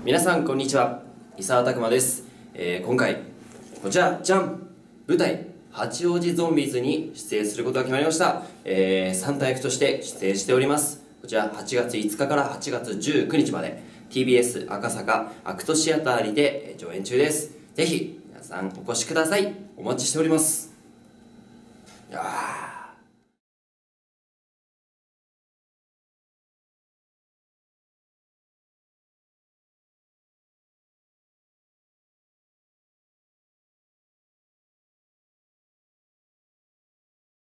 皆さんこんにちは、伊沢拓磨です。今回こちらじゃん、舞台八王子ゾンビーズに出演することが決まりました。サンタ役として出演しております。こちら8月5日から8月19日まで TBS 赤坂アクトシアターにて上演中です。ぜひ皆さんお越しください。お待ちしております。いやー